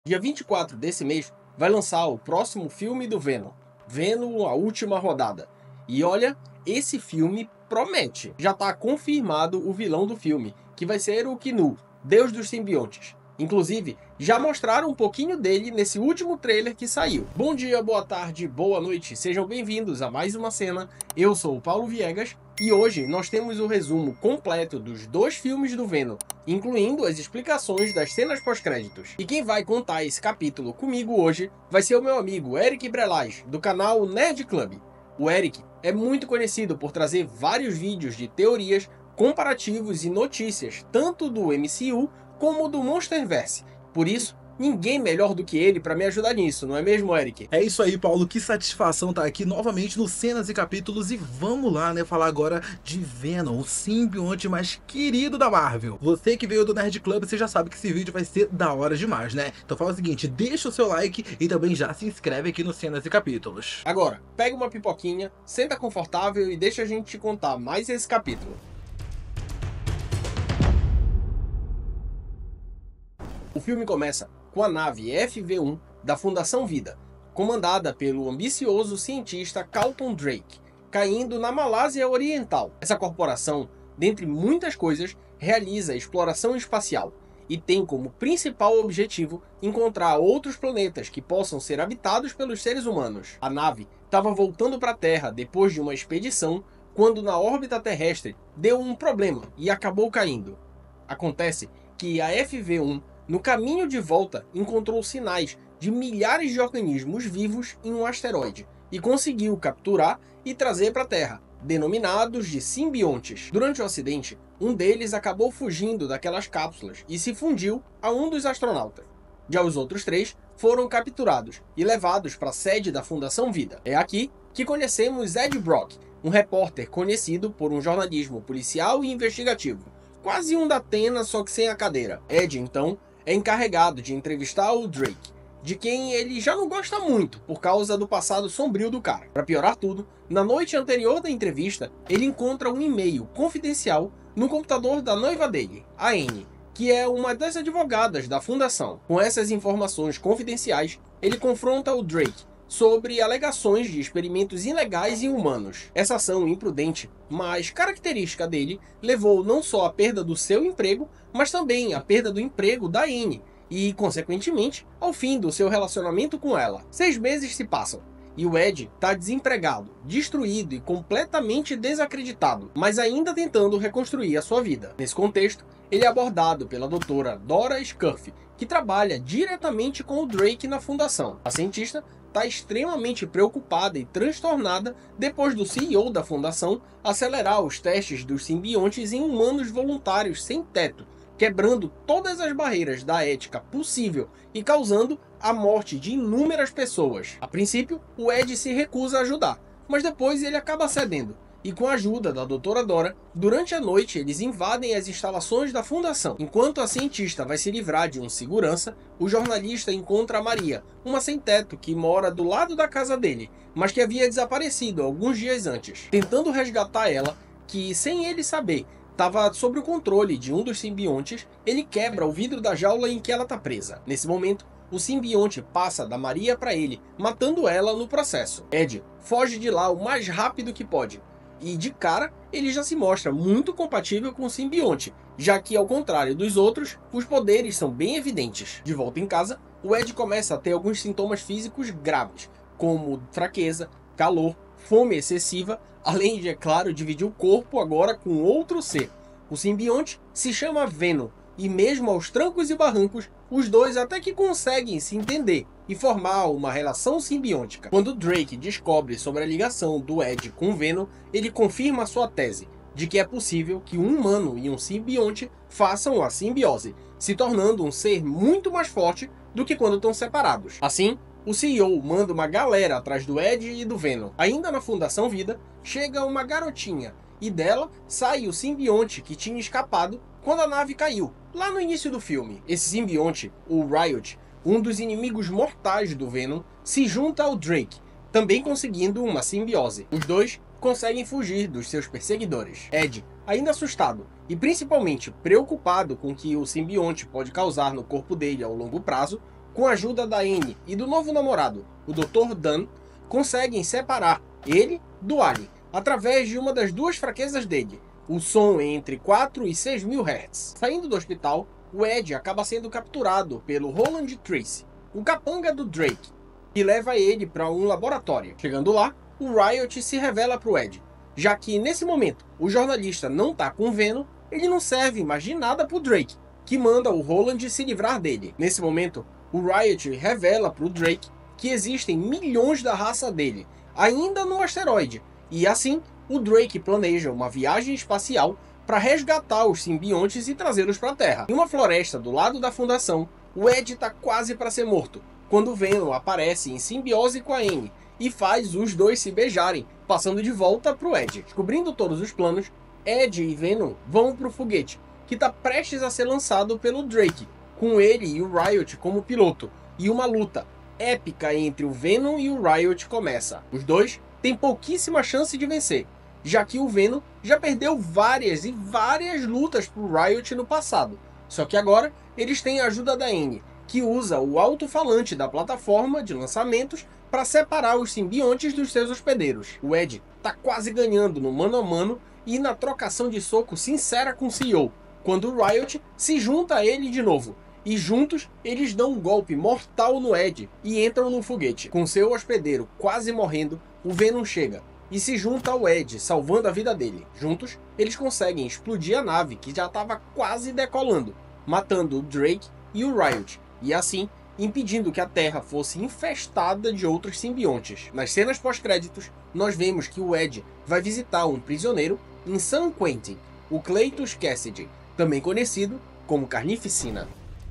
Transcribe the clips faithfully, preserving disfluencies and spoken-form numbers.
Dia vinte e quatro desse mês vai lançar o próximo filme do Venom, Venom, a Última Rodada. E olha, esse filme promete. Já está confirmado o vilão do filme, que vai ser o Knu, Deus dos Simbiontes. Inclusive, já mostraram um pouquinho dele nesse último trailer que saiu. Bom dia, boa tarde, boa noite, sejam bem-vindos a mais uma cena. Eu sou o Paulo Viegas e hoje nós temos o resumo completo dos dois filmes do Venom, incluindo as explicações das cenas pós-créditos. E quem vai contar esse capítulo comigo hoje vai ser o meu amigo Eric Brelaz, do canal Nerd Club. O Eric é muito conhecido por trazer vários vídeos de teorias, comparativos e notícias, tanto do M C U como do Monsterverse. Por isso, ninguém melhor do que ele para me ajudar nisso, não é mesmo, Eric? É isso aí, Paulo, que satisfação estar aqui novamente no Cenas e Capítulos e vamos lá, né, falar agora de Venom, o simbionte mais querido da Marvel. Você que veio do Nerd Club, você já sabe que esse vídeo vai ser da hora demais, né? Então fala o seguinte, deixa o seu like e também já se inscreve aqui no Cenas e Capítulos. Agora, pega uma pipoquinha, senta confortável e deixa a gente te contar mais esse capítulo. O filme começa com a nave F V um da Fundação Vida, comandada pelo ambicioso cientista Carlton Drake, caindo na Malásia Oriental. Essa corporação, dentre muitas coisas, realiza exploração espacial e tem como principal objetivo encontrar outros planetas que possam ser habitados pelos seres humanos. A nave estava voltando para a Terra depois de uma expedição quando na órbita terrestre deu um problema e acabou caindo. Acontece que a F V um, no caminho de volta, encontrou sinais de milhares de organismos vivos em um asteroide e conseguiu capturar e trazer para a Terra, denominados de simbiontes. Durante o acidente, um deles acabou fugindo daquelas cápsulas e se fundiu a um dos astronautas. Já os outros três foram capturados e levados para a sede da Fundação Vida. É aqui que conhecemos Ed Brock, um repórter conhecido por um jornalismo policial e investigativo, quase um da Atena, só que sem a cadeira. Ed, então, é encarregado de entrevistar o Drake, de quem ele já não gosta muito por causa do passado sombrio do cara. Para piorar tudo, na noite anterior da entrevista, ele encontra um e-mail confidencial no computador da noiva dele, a Anne, que é uma das advogadas da fundação. Com essas informações confidenciais, ele confronta o Drake sobre alegações de experimentos ilegais em humanos. Essa ação imprudente, mas característica dele, levou não só à perda do seu emprego, mas também à perda do emprego da Anne e, consequentemente, ao fim do seu relacionamento com ela. Seis meses se passam e o Ed está desempregado, destruído e completamente desacreditado, mas ainda tentando reconstruir a sua vida. Nesse contexto, ele é abordado pela doutora Dora Scurf, que trabalha diretamente com o Drake na fundação. A cientista está extremamente preocupada e transtornada depois do C E O da fundação acelerar os testes dos simbiontes em humanos voluntários sem teto, quebrando todas as barreiras da ética possível e causando a morte de inúmeras pessoas. A princípio, o Ed se recusa a ajudar, mas depois ele acaba cedendo. E com a ajuda da doutora Dora, durante a noite eles invadem as instalações da fundação. Enquanto a cientista vai se livrar de um segurança, o jornalista encontra a Maria, uma sem-teto que mora do lado da casa dele, mas que havia desaparecido alguns dias antes. Tentando resgatar ela, que sem ele saber, estava sob o controle de um dos simbiontes, ele quebra o vidro da jaula em que ela está presa. Nesse momento, o simbionte passa da Maria para ele, matando ela no processo. Ed foge de lá o mais rápido que pode. E de cara, ele já se mostra muito compatível com o simbionte, já que ao contrário dos outros, os poderes são bem evidentes. De volta em casa, o Ed começa a ter alguns sintomas físicos graves, como fraqueza, calor, fome excessiva, além de, é claro, dividir o corpo agora com outro ser. O simbionte se chama Venom, e mesmo aos trancos e barrancos, os dois até que conseguem se entender e formar uma relação simbiótica. Quando Drake descobre sobre a ligação do Ed com Venom, ele confirma sua tese de que é possível que um humano e um simbionte façam a simbiose, se tornando um ser muito mais forte do que quando estão separados. Assim, o C E O manda uma galera atrás do Ed e do Venom. Ainda na Fundação Vida, chega uma garotinha e dela sai o simbionte que tinha escapado quando a nave caiu, lá no início do filme. Esse simbionte, o Riot, um dos inimigos mortais do Venom, se junta ao Drake, também conseguindo uma simbiose. Os dois conseguem fugir dos seus perseguidores. Ed, ainda assustado e principalmente preocupado com o que o simbionte pode causar no corpo dele ao longo prazo, com a ajuda da Anne e do novo namorado, o doutor Dan, conseguem separar ele do Alien, através de uma das duas fraquezas dele, o som entre quatro e seis mil hertz. Saindo do hospital, o Ed acaba sendo capturado pelo Roland Tracy, o capanga do Drake, que leva ele para um laboratório. Chegando lá, o Riot se revela para o Ed, já que nesse momento o jornalista não tá com Venom, ele não serve mais de nada para o Drake, que manda o Roland se livrar dele. Nesse momento, o Riot revela para o Drake que existem milhões da raça dele, ainda no asteroide, e assim o Drake planeja uma viagem espacial para resgatar os simbiontes e trazê-los para a Terra. Em uma floresta do lado da fundação, o Ed está quase para ser morto, quando Venom aparece em simbiose com a Anne e faz os dois se beijarem, passando de volta para o Ed. Descobrindo todos os planos, Ed e Venom vão para o foguete, que está prestes a ser lançado pelo Drake, com ele e o Riot como piloto, e uma luta épica entre o Venom e o Riot começa. Os dois têm pouquíssima chance de vencer, já que o Venom já perdeu várias e várias lutas pro Riot no passado. Só que agora eles têm a ajuda da Anne, que usa o alto-falante da plataforma de lançamentos para separar os simbiontes dos seus hospedeiros. O Ed tá quase ganhando no mano a mano e na trocação de soco sincera com o C E O, quando o Riot se junta a ele de novo. E juntos, eles dão um golpe mortal no Ed e entram no foguete. Com seu hospedeiro quase morrendo, o Venom chega e se junta ao Ed, salvando a vida dele. Juntos, eles conseguem explodir a nave, que já estava quase decolando, matando o Drake e o Riot, e assim, impedindo que a Terra fosse infestada de outros simbiontes. Nas cenas pós-créditos, nós vemos que o Ed vai visitar um prisioneiro em San Quentin, o Cletus Cassidy, também conhecido como Carnificina.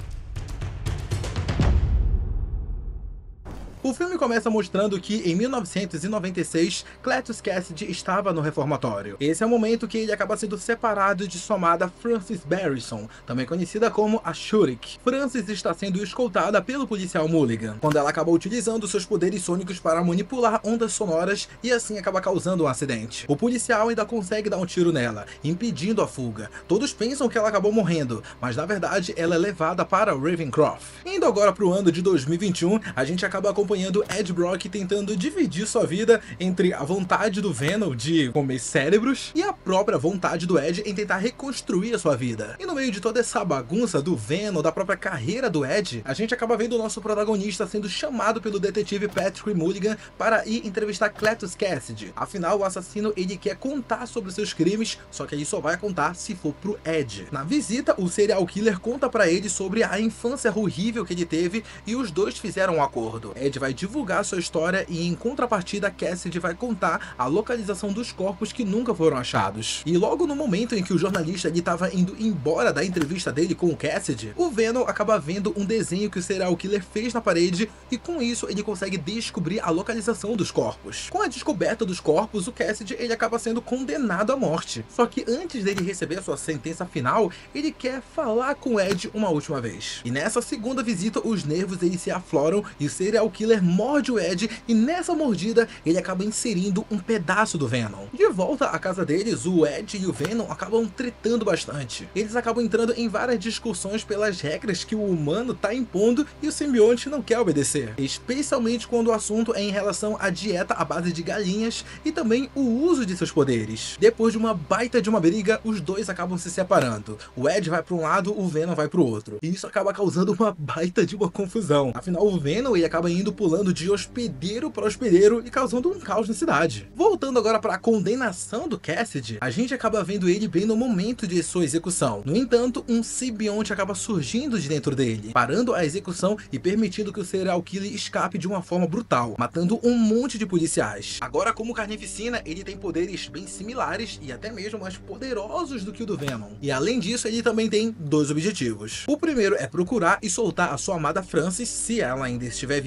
O filme começa mostrando que, em mil novecentos e noventa e seis, Cletus Cassidy estava no reformatório. Esse é o momento que ele acaba sendo separado de sua amada Frances Barrison, também conhecida como a Shurik. Frances está sendo escoltada pelo policial Mulligan, quando ela acaba utilizando seus poderes sônicos para manipular ondas sonoras e assim acaba causando um acidente. O policial ainda consegue dar um tiro nela, impedindo a fuga. Todos pensam que ela acabou morrendo, mas na verdade ela é levada para Ravencroft. Indo agora para o ano de dois mil e vinte e um, a gente acaba acompanhando acompanhando Ed Brock tentando dividir sua vida entre a vontade do Venom de comer cérebros e a própria vontade do Ed em tentar reconstruir a sua vida. E no meio de toda essa bagunça do Venom, da própria carreira do Ed, a gente acaba vendo o nosso protagonista sendo chamado pelo detetive Patrick Mulligan para ir entrevistar Cletus Cassidy. Afinal, o assassino ele quer contar sobre seus crimes, só que ele só vai contar se for pro Ed. Na visita, o serial killer conta para ele sobre a infância horrível que ele teve e os dois fizeram um acordo. Ed vai divulgar sua história e, em contrapartida, Cassidy vai contar a localização dos corpos que nunca foram achados. E logo no momento em que o jornalista estava indo embora da entrevista dele com o Cassidy, o Venom acaba vendo um desenho que o serial killer fez na parede e com isso ele consegue descobrir a localização dos corpos. Com a descoberta dos corpos, o Cassidy ele acaba sendo condenado à morte. Só que antes dele receber a sua sentença final, ele quer falar com o Ed uma última vez. E nessa segunda visita, os nervos eles se afloram e o serial killer morde o Ed e nessa mordida ele acaba inserindo um pedaço do Venom. De volta à casa deles, o Ed e o Venom acabam tretando bastante. Eles acabam entrando em várias discussões pelas regras que o humano tá impondo e o simbionte não quer obedecer. Especialmente quando o assunto é em relação à dieta à base de galinhas e também o uso de seus poderes. Depois de uma baita de uma briga, os dois acabam se separando. O Ed vai para um lado, o Venom vai para o outro. E isso acaba causando uma baita de uma confusão. Afinal, o Venom ele acaba indo pulando de hospedeiro para hospedeiro e causando um caos na cidade. Voltando agora para a condenação do Cassidy, a gente acaba vendo ele bem no momento de sua execução. No entanto, um simbionte acaba surgindo de dentro dele, parando a execução e permitindo que o serial killer escape de uma forma brutal, matando um monte de policiais. Agora, como Carnificina, ele tem poderes bem similares e até mesmo mais poderosos do que o do Venom. E além disso, ele também tem dois objetivos. O primeiro é procurar e soltar a sua amada Frances, se ela ainda estiver viva,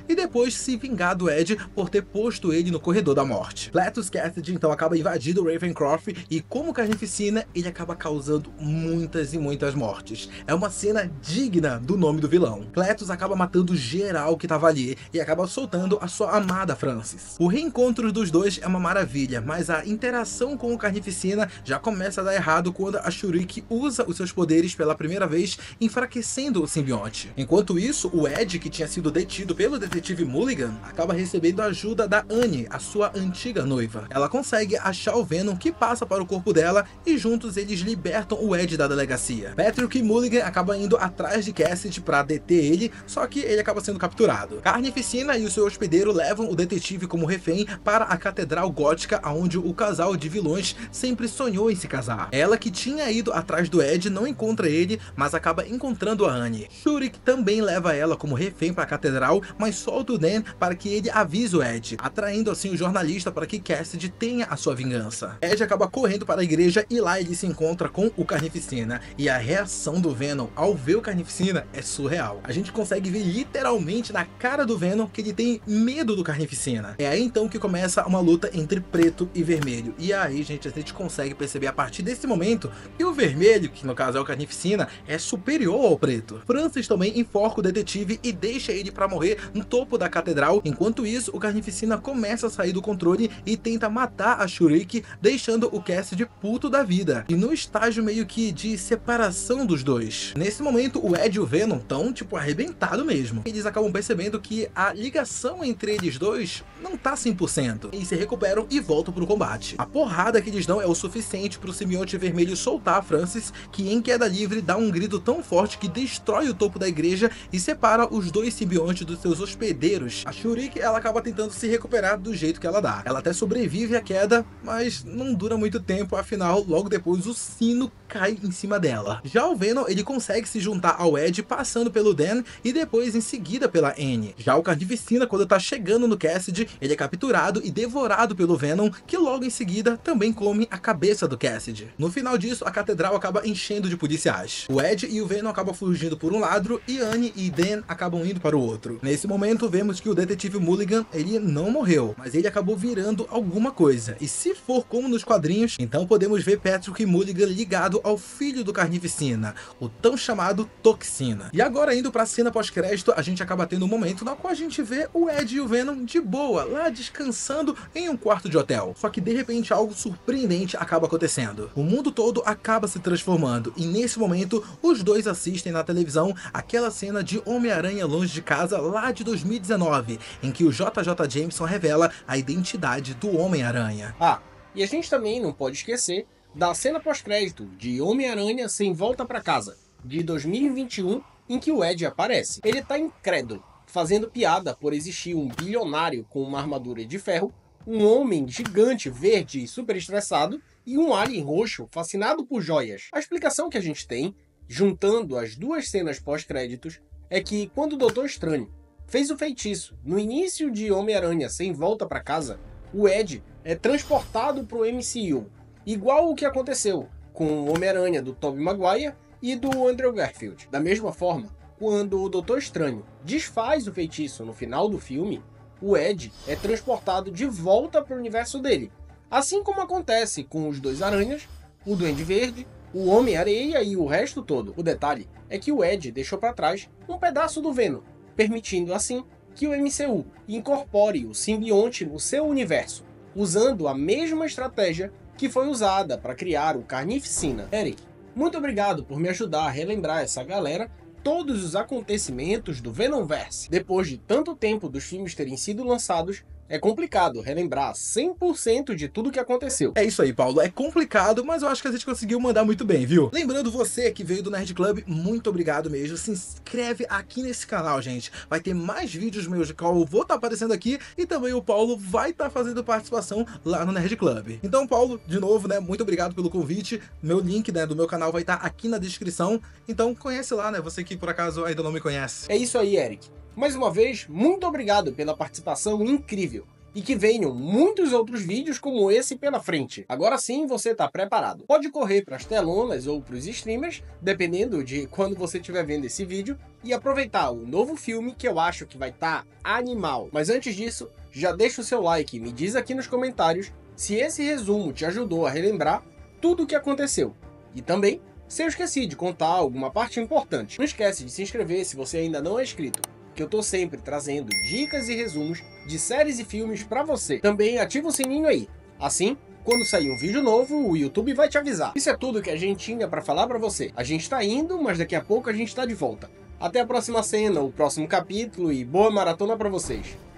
e depois se vingar do Ed por ter posto ele no corredor da morte. Cletus Kasady então acaba invadindo Ravencroft e, como carnificina, ele acaba causando muitas e muitas mortes. É uma cena digna do nome do vilão. Cletus acaba matando geral que tava ali e acaba soltando a sua amada Frances. O reencontro dos dois é uma maravilha, mas a interação com o carnificina já começa a dar errado quando a Shuriken usa os seus poderes pela primeira vez, enfraquecendo o simbionte. Enquanto isso, o Ed, que tinha sido detido pelo detetive Mulligan, acaba recebendo a ajuda da Annie, a sua antiga noiva. Ela consegue achar o Venom, que passa para o corpo dela, e juntos eles libertam o Ed da delegacia. Patrick Mulligan acaba indo atrás de Kasady para deter ele, só que ele acaba sendo capturado. Carnificina e o seu hospedeiro levam o detetive como refém para a Catedral Gótica, onde o casal de vilões sempre sonhou em se casar. Ela, que tinha ido atrás do Ed, não encontra ele, mas acaba encontrando a Annie. Shuriken também leva ela como refém para a Catedral, mas solta o Dan para que ele avise o Ed, atraindo assim o jornalista para que Kasady tenha a sua vingança. Ed acaba correndo para a igreja e lá ele se encontra com o Carnificina, e a reação do Venom ao ver o Carnificina é surreal. A gente consegue ver literalmente na cara do Venom que ele tem medo do Carnificina. É aí então que começa uma luta entre preto e vermelho, e aí, gente, a gente consegue perceber a partir desse momento que o vermelho, que no caso é o Carnificina, é superior ao preto. Frances também enforca o detetive e deixa ele para morrer no topo da catedral. Enquanto isso, o Carnificina começa a sair do controle e tenta matar a Shuriken, deixando o Kasady puto da vida, e no estágio meio que de separação dos dois. Nesse momento, o Ed e o Venom estão tipo arrebentado mesmo. Eles acabam percebendo que a ligação entre eles dois não tá cem por cento, e se recuperam e voltam pro combate. A porrada que eles dão é o suficiente pro simbionte vermelho soltar a Frances, que em queda livre dá um grito tão forte que destrói o topo da igreja e separa os dois simbiontes dos seus hospedeiros. A Shuriken, ela acaba tentando se recuperar do jeito que ela dá. Ela até sobrevive à queda, mas não dura muito tempo, afinal, logo depois o sino cai em cima dela. Já o Venom, ele consegue se juntar ao Ed passando pelo Dan e depois em seguida pela Annie. Já o Carnificina, quando tá chegando no Kasady, ele é capturado e devorado pelo Venom, que logo em seguida também come a cabeça do Kasady. No final disso, a catedral acaba enchendo de policiais. O Ed e o Venom acabam fugindo por um lado e Annie e Dan acabam indo para o outro. Nesse momento, vemos que o detetive Mulligan, ele não morreu, mas ele acabou virando alguma coisa. E se for como nos quadrinhos, então podemos ver Patrick Mulligan ligado ao filho do Carnificina, o tão chamado Toxina. E agora, indo para a cena pós-crédito, a gente acaba tendo um momento na qual a gente vê o Ed e o Venom de boa, lá descansando em um quarto de hotel. Só que de repente algo surpreendente acaba acontecendo. O mundo todo acaba se transformando, e nesse momento os dois assistem na televisão aquela cena de Homem-Aranha Longe de Casa lá de dois mil e dezenove, em que o J J Jameson revela a identidade do Homem-Aranha. Ah, e a gente também não pode esquecer da cena pós-crédito de Homem-Aranha Sem Volta Pra Casa, de dois mil e vinte e um, em que o Ed aparece. Ele tá incrédulo, fazendo piada por existir um bilionário com uma armadura de ferro, um homem gigante verde e super estressado, e um alien roxo fascinado por joias. A explicação que a gente tem, juntando as duas cenas pós-créditos, é que quando o Doutor Estranho fez o feitiço no início de Homem-Aranha Sem Volta Pra Casa, o Ed é transportado para o M C U, igual o que aconteceu com o Homem-Aranha do Tobey Maguire e do Andrew Garfield. Da mesma forma, quando o Doutor Estranho desfaz o feitiço no final do filme, o Ed é transportado de volta para o universo dele, assim como acontece com os dois aranhas, o Duende Verde, o Homem-Areia e o resto todo. O detalhe é que o Ed deixou para trás um pedaço do Venom, permitindo assim que o M C U incorpore o simbionte no seu universo, usando a mesma estratégia que foi usada para criar o Carnificina. Eric, muito obrigado por me ajudar a relembrar essa galera todos os acontecimentos do Venomverse. Depois de tanto tempo dos filmes terem sido lançados, é complicado relembrar cem por cento de tudo que aconteceu. É isso aí, Paulo. É complicado, mas eu acho que a gente conseguiu mandar muito bem, viu? Lembrando você que veio do Nerd Club, muito obrigado mesmo. Se inscreve aqui nesse canal, gente. Vai ter mais vídeos meus de qual eu vou estar aparecendo aqui, e também o Paulo vai estar fazendo participação lá no Nerd Club. Então, Paulo, de novo, né, muito obrigado pelo convite. Meu link, né, do meu canal vai estar aqui na descrição. Então, conhece lá, né, você que por acaso ainda não me conhece. É isso aí, Eric. Mais uma vez, muito obrigado pela participação incrível. e que venham muitos outros vídeos como esse pela frente. Agora sim você está preparado. Pode correr para as telonas ou para os streamers, dependendo de quando você estiver vendo esse vídeo, e aproveitar o novo filme que eu acho que vai estar animal. Mas antes disso, já deixa o seu like e me diz aqui nos comentários se esse resumo te ajudou a relembrar tudo o que aconteceu. E também, se eu esqueci de contar alguma parte importante, não esquece de se inscrever se você ainda não é inscrito, que eu tô sempre trazendo dicas e resumos de séries e filmes pra você. Também ativa o sininho aí, assim, quando sair um vídeo novo, o YouTube vai te avisar. Isso é tudo que a gente tinha pra falar pra você. A gente tá indo, mas daqui a pouco a gente tá de volta. Até a próxima cena, o próximo capítulo e boa maratona pra vocês.